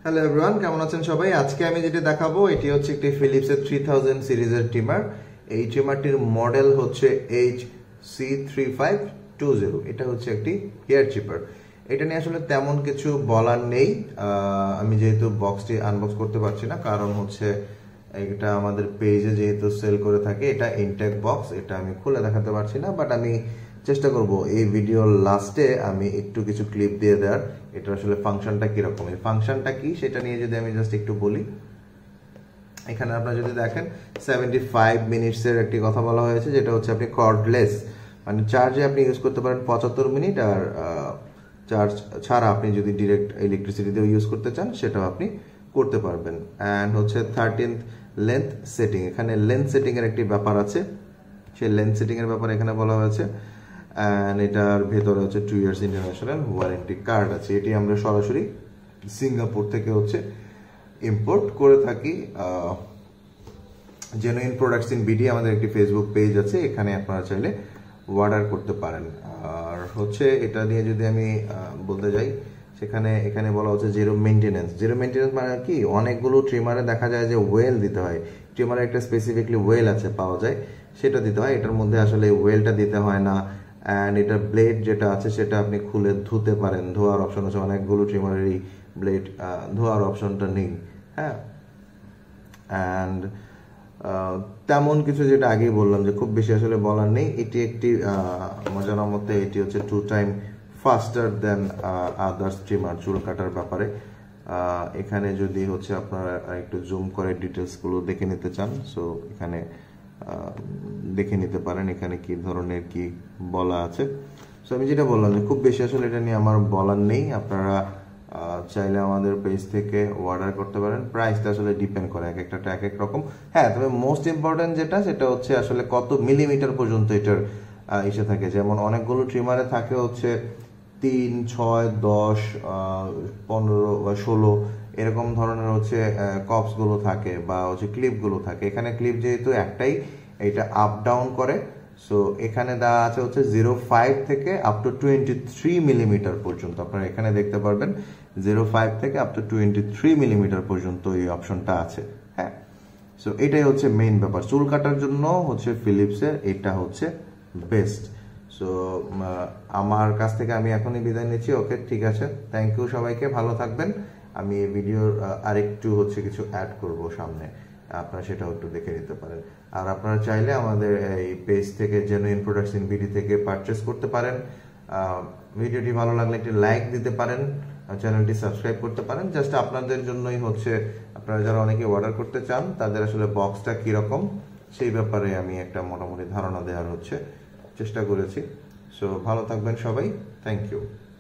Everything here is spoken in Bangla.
হ্যালো এভরিওয়ান, কেমন আছেন সবাই? আজকে আমি যেটা দেখাবো এটি হচ্ছে একটি ফিলিপসের 3000 সিরিজের ট্রিমার। এই ট্রিমারটির মডেল হচ্ছে HC3520। এটা হচ্ছে একটি হেয়ার চিপার। এটা নিয়ে আসলে তেমন কিছু বলার নেই। আমি যেহেতু বক্সটি আনবক্স করতে পারছি না, কারণ হচ্ছে এটা আমাদের পেজে যেহেতু সেল করে থাকে, এটা ইনটেক বক্স, এটা আমি খুলে দেখাতে পারছি না। বাট আমি চেষ্টা করব এই ভিডিওর লাস্টে আমি একটু কিছু ক্লিপ দিয়ে দেওয়ার। এটা আসলে ফাংশনটা কিরকম, এই ফাংশনটা কি সেটা নিয়ে যদি আমি জাস্ট একটু বলি। এখানে আপনারা যদি দেখেন 75 মিনিটসের একটি কথা বলা হয়েছে, যেটা হচ্ছে আপনি কর্ডলেস, মানে চার্জে আপনি ইউজ করতে পারেন 75 মিনিট, আর চার্জ ছাড়া আপনি যদি ডিরেক্ট ইলেকট্রিসিটি দিয়ে ইউজ করতে চান সেটাও আপনি করতে পারবেন। অ্যান্ড হচ্ছে 13th লেন্থ সেটিং, এখানে লেন্থ সেটিং এর একটি ব্যাপার আছে, সেই লেন্থ সেটিং এর ব্যাপারে এখানে বলা হয়েছে। অ্যান্ড এটার ভেতরে হচ্ছে 2 ইয়ার্স ইন্টারন্যাশনাল ওয়ারেন্টি কার্ড আছে। এটি আমরা সরাসরি সিঙ্গাপুর থেকে হচ্ছে ইম্পোর্ট করে থাকি। জেনুইন প্রোডাক্টস ইন বিডি আমাদের একটি ফেসবুক পেজ আছে, এখানে আপনারা চাইলে অর্ডার করতে পারেন। আর হচ্ছে এটা নিয়ে যদি আমি বলতে যাই, সেখানে এখানে বলা হচ্ছে জিরো মেনটেনেন্স। জিরো মেনটেনেন্স মানে কি, অনেকগুলো ট্রিমারে দেখা যায় যে ওয়েল দিতে হয়, ট্রিমারে একটা স্পেসিফিকলি ওয়েল আছে পাওয়া যায়, সেটা দিতে হয়। এটার মধ্যে আসলে ওয়েলটা দিতে হয় না। অ্যান্ড এটার ব্লেড যেটা আছে সেটা আপনি খুলে ধুতে পারেন, ধোয়ার অপশন আছে। অনেকগুলো ট্রিমারেরই ব্লেড ধোয়ার অপশনটা নেই। হ্যাঁ, অ্যান্ড তেমন কিছু যেটা আগেই বললাম যে খুব বেশি আসলে বলার নেই। এটি একটি আমার জানার মধ্যে এটি হচ্ছে 2 time faster than others trimmer চুল কাটার ব্যাপারে। এখানে যদি হচ্ছে আপনারা একটু জুম করে ডিটেলসগুলো দেখে নিতে চান, সো এখানে দেখে নিতে পারেন এখানে কি ধরনের কি বলা আছে। সো আমি যেটা বললাম যে খুব বেশি আসলে এটা নিয়ে আমার বলার নেই। আপনারা চাইলে আমাদের পেজ থেকে অর্ডার করতে পারেন। প্রাইসটা আসলে ডিপেন্ড করে, এক একটা এক এক রকম। হ্যাঁ, তবে মোস্ট ইম্পর্টেন্ট যেটা, সেটা হচ্ছে আসলে কত মিলিমিটার পর্যন্ত এটার এসে থাকে। যেমন অনেকগুলো ট্রিমারে থাকে হচ্ছে 3, 6, 10, 15 বা 16 এরকম ধরনের হচ্ছে কপসগুলো থাকে বা হচ্ছে ক্লিপগুলো থাকে। এখানে ক্লিপ যেহেতু একটাই, এটা আপ ডাউন করে। সো এখানে দেওয়া আছে হচ্ছে 0.5 থেকে আপ টু 23 মিলিমিটার পর্যন্ত। আপনারা এখানে দেখতে পারবেন 0.5 থেকে আপ টু 23 মিলিমিটার পর্যন্ত এই অপশনটা আছে। হ্যাঁ, সো এটাই হচ্ছে মেইন ব্যাপার। চুল কাটার জন্য হচ্ছে ফিলিপসের এটা হচ্ছে বেস্ট। সো আমার কাছ থেকে আমি এখনই বিদায় নিচ্ছি। ওকে, ঠিক আছে, থ্যাংক ইউ সবাইকে, ভালো থাকবেন। আমি এই ভিডিওর আরেকটু হচ্ছে কিছু অ্যাড করব সামনে, আপনারা সেটাও একটু দেখে নিতে পারেন। আর আপনারা চাইলে আমাদের এই পেজ থেকে জেনুইন প্রোডাক্টস ইন বিডি থেকে পারচেস করতে পারেন। ভিডিওটি ভালো লাগলে একটি লাইক দিতে পারেন, চ্যানেলটি সাবস্ক্রাইব করতে পারেন। জাস্ট আপনাদের জন্যই হচ্ছে, আপনারা যারা অনেকে অর্ডার করতে চান তাদের আসলে বক্সটা কিরকম সেই ব্যাপারে আমি একটা মোটামুটি ধারণা দেওয়ার হচ্ছে চেষ্টা করেছি। সো ভালো থাকবেন সবাই, থ্যাংক ইউ।